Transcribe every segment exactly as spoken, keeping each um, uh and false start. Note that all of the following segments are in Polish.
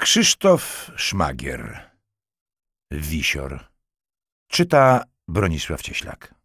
Krzysztof Szmagier. Wisior. Czyta Bronisław Cieślak.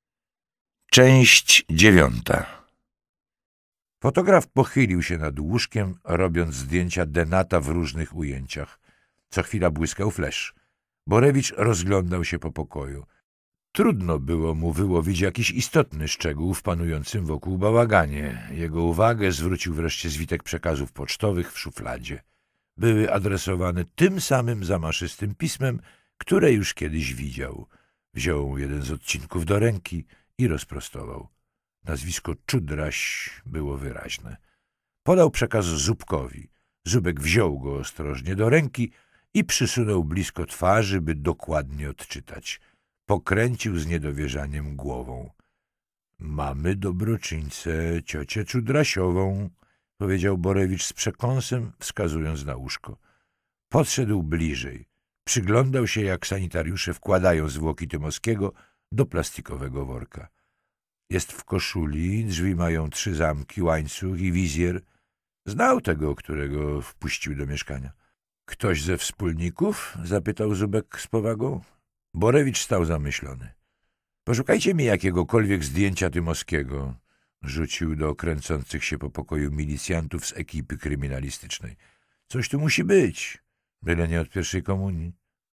Część dziewiąta. Fotograf pochylił się nad łóżkiem, robiąc zdjęcia denata w różnych ujęciach. Co chwila błyskał flesz. Borewicz rozglądał się po pokoju. Trudno było mu wyłowić jakiś istotny szczegół w panującym wokół bałaganie. Jego uwagę zwrócił wreszcie zwitek przekazów pocztowych w szufladzie. Były adresowane tym samym zamaszystym pismem, które już kiedyś widział. Wziął jeden z odcinków do ręki i rozprostował. Nazwisko Czudraś było wyraźne. Podał przekaz Zubkowi. Zubek wziął go ostrożnie do ręki i przysunął blisko twarzy, by dokładnie odczytać. Pokręcił z niedowierzaniem głową. — Mamy dobroczyńcę, ciocię Czudrasiową — powiedział Borewicz z przekąsem, wskazując na łóżko. Podszedł bliżej. Przyglądał się, jak sanitariusze wkładają zwłoki Tymowskiego do plastikowego worka. Jest w koszuli, drzwi mają trzy zamki, łańcuch i wizjer. Znał tego, którego wpuścił do mieszkania. — Ktoś ze wspólników? — zapytał Zubek z powagą. Borewicz stał zamyślony. — Poszukajcie mi jakiegokolwiek zdjęcia Tymowskiego — rzucił do kręcących się po pokoju milicjantów z ekipy kryminalistycznej. — Coś tu musi być, byle nie od pierwszej komunii.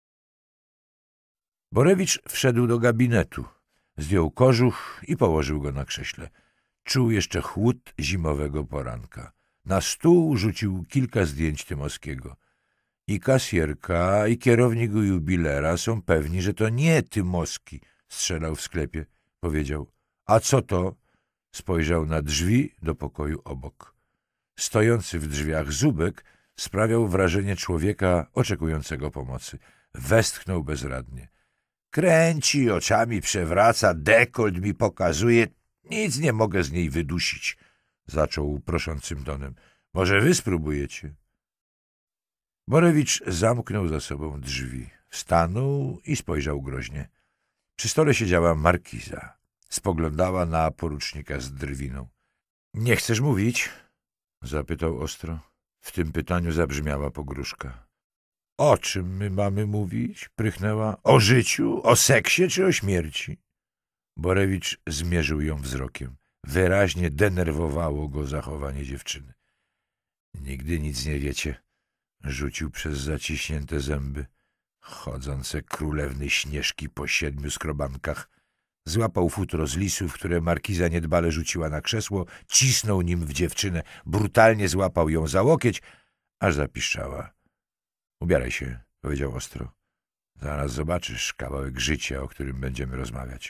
Borewicz wszedł do gabinetu, zdjął kożuch i położył go na krześle. Czuł jeszcze chłód zimowego poranka. Na stół rzucił kilka zdjęć Tymowskiego. I kasjerka, i kierownik jubilera są pewni, że to nie Tymowski strzelał w sklepie, powiedział. — A co to? Spojrzał na drzwi do pokoju obok. Stojący w drzwiach Zubek sprawiał wrażenie człowieka oczekującego pomocy. Westchnął bezradnie. Kręci, oczami przewraca, dekolt mi pokazuje. Nic nie mogę z niej wydusić. Zaczął proszącym tonem. Może wy spróbujecie? Borewicz zamknął za sobą drzwi. Stanął i spojrzał groźnie. Przy stole siedziała markiza. Spoglądała na porucznika z drwiną. — Nie chcesz mówić? — zapytał ostro. W tym pytaniu zabrzmiała pogróżka. — O czym my mamy mówić? — prychnęła. — O życiu, o seksie czy o śmierci? Borewicz zmierzył ją wzrokiem. Wyraźnie denerwowało go zachowanie dziewczyny. — Nigdy nic nie wiecie — rzucił przez zaciśnięte zęby. Chodzące królewny Śnieżki po siedmiu skrobankach. Złapał futro z lisów, które markiza niedbale rzuciła na krzesło, cisnął nim w dziewczynę, brutalnie złapał ją za łokieć, aż zapiszczała. — Ubieraj się — powiedział ostro. — Zaraz zobaczysz kawałek życia, o którym będziemy rozmawiać.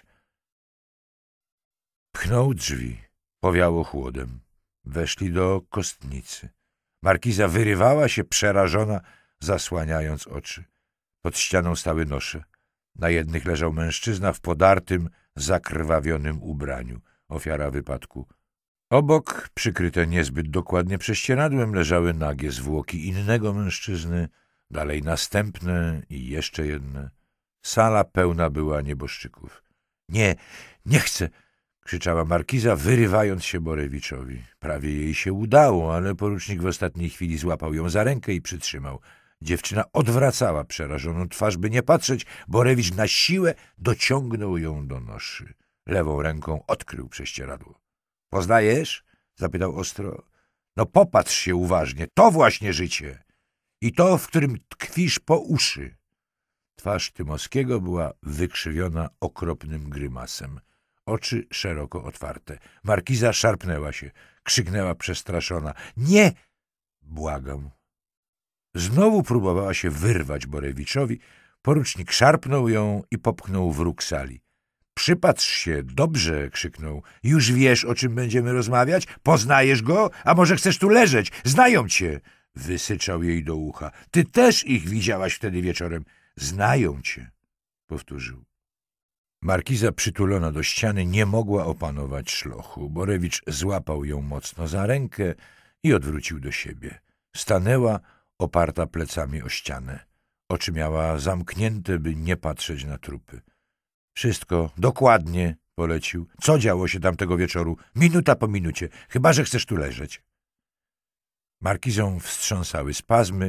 Pchnął drzwi. Powiało chłodem. Weszli do kostnicy. Markiza wyrywała się przerażona, zasłaniając oczy. Pod ścianą stały nosze. Na jednych leżał mężczyzna w podartym, zakrwawionym ubraniu, ofiara wypadku. Obok, przykryte niezbyt dokładnie prześcieradłem, leżały nagie zwłoki innego mężczyzny, dalej następne i jeszcze jedne. Sala pełna była nieboszczyków. — Nie, nie chcę! — krzyczała markiza, wyrywając się Borewiczowi. Prawie jej się udało, ale porucznik w ostatniej chwili złapał ją za rękę i przytrzymał. Dziewczyna odwracała przerażoną twarz, by nie patrzeć. Borewicz na siłę dociągnął ją do noszy. Lewą ręką odkrył prześcieradło. — Poznajesz? — zapytał ostro. — No popatrz się uważnie. To właśnie życie. I to, w którym tkwisz po uszy. Twarz Tymowskiego była wykrzywiona okropnym grymasem. Oczy szeroko otwarte. Markiza szarpnęła się. Krzyknęła przestraszona. — Nie! — Błagam. Znowu próbowała się wyrwać Borewiczowi. Porucznik szarpnął ją i popchnął w róg sali. — Przypatrz się, dobrze! — krzyknął. — Już wiesz, o czym będziemy rozmawiać? Poznajesz go? A może chcesz tu leżeć? Znają cię! — wysyczał jej do ucha. — Ty też ich widziałaś wtedy wieczorem. Znają cię! — powtórzył. Markiza, przytulona do ściany, nie mogła opanować szlochu. Borewicz złapał ją mocno za rękę i odwrócił do siebie. Stanęła, oparta plecami o ścianę. Oczy miała zamknięte, by nie patrzeć na trupy. — Wszystko, dokładnie — polecił. — Co działo się tamtego wieczoru? Minuta po minucie, chyba że chcesz tu leżeć. Markizą wstrząsały spazmy,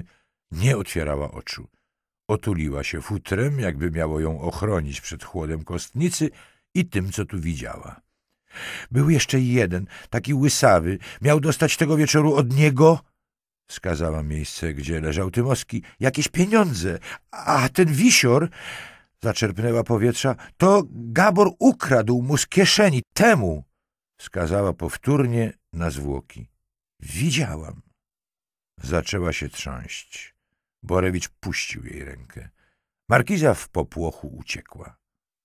Nie otwierała oczu. Otuliła się futrem, jakby miało ją ochronić przed chłodem kostnicy i tym, co tu widziała. Był jeszcze jeden, taki łysawy. Miał dostać tego wieczoru od niego, wskazała miejsce, gdzie leżał Tymowski, jakieś pieniądze. A ten wisior, zaczerpnęła powietrza, to Gabor ukradł mu z kieszeni temu, wskazała powtórnie na zwłoki. Widziałam. Zaczęła się trząść. Borewicz puścił jej rękę. Markiza w popłochu uciekła.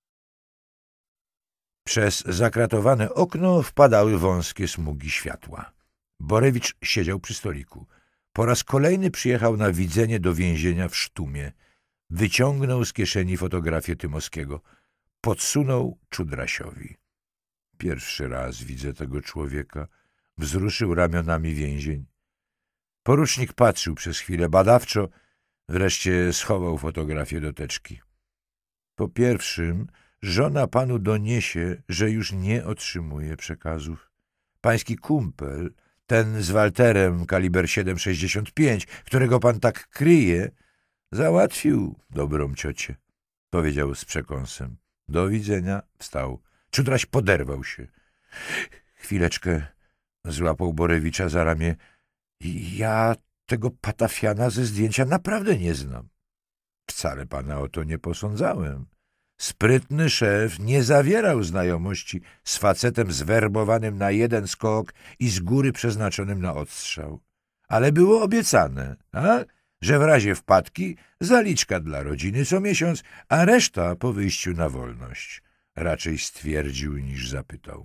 Przez zakratowane okno wpadały wąskie smugi światła. Borewicz siedział przy stoliku. Po raz kolejny przyjechał na widzenie do więzienia w Sztumie. Wyciągnął z kieszeni fotografię Tymowskiego. Podsunął Czudrasiowi. Pierwszy raz widzę tego człowieka. Wzruszył ramionami więzień. Porucznik patrzył przez chwilę badawczo, wreszcie schował fotografię do teczki. Po pierwszym, żona panu doniesie, że już nie otrzymuje przekazów. Pański kumpel, ten z Walterem kaliber siedem sześćdziesiąt pięć, którego pan tak kryje, załatwił dobrą ciocię, powiedział z przekąsem. Do widzenia, wstał. Czudraś poderwał się. Chwileczkę, złapał Borewicza za ramię. Ja tego patafiana ze zdjęcia naprawdę nie znam. Wcale pana o to nie posądzałem. Sprytny szef nie zawierał znajomości z facetem zwerbowanym na jeden skok i z góry przeznaczonym na odstrzał. Ale było obiecane, a? że w razie wpadki zaliczka dla rodziny co miesiąc, a reszta po wyjściu na wolność. Raczej stwierdził niż zapytał.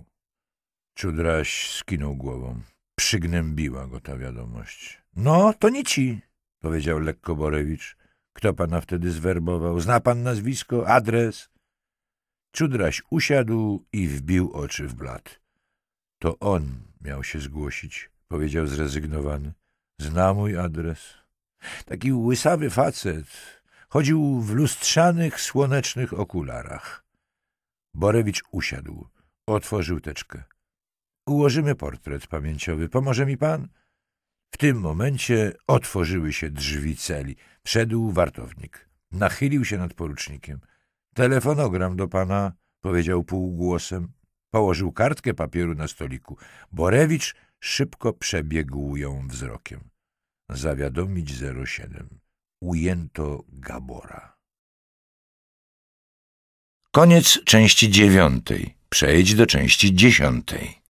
Czudraś skinął głową. Przygnębiła go ta wiadomość. No, to nie ci, powiedział lekko Borewicz. Kto pana wtedy zwerbował? Zna pan nazwisko, adres? Czudraś usiadł i wbił oczy w blat. To on miał się zgłosić, powiedział zrezygnowany. Zna mój adres. Taki łysawy facet. Chodził w lustrzanych, słonecznych okularach. Borewicz usiadł. Otworzył teczkę. Ułożymy portret pamięciowy. Pomoże mi pan? W tym momencie otworzyły się drzwi celi. Wszedł wartownik. Nachylił się nad porucznikiem. Telefonogram do pana, powiedział półgłosem. Położył kartkę papieru na stoliku. Borewicz szybko przebiegł ją wzrokiem. Zawiadomić zero siedem. Ujęto Gabora. Koniec części dziewiątej. Przejdź do części dziesiątej.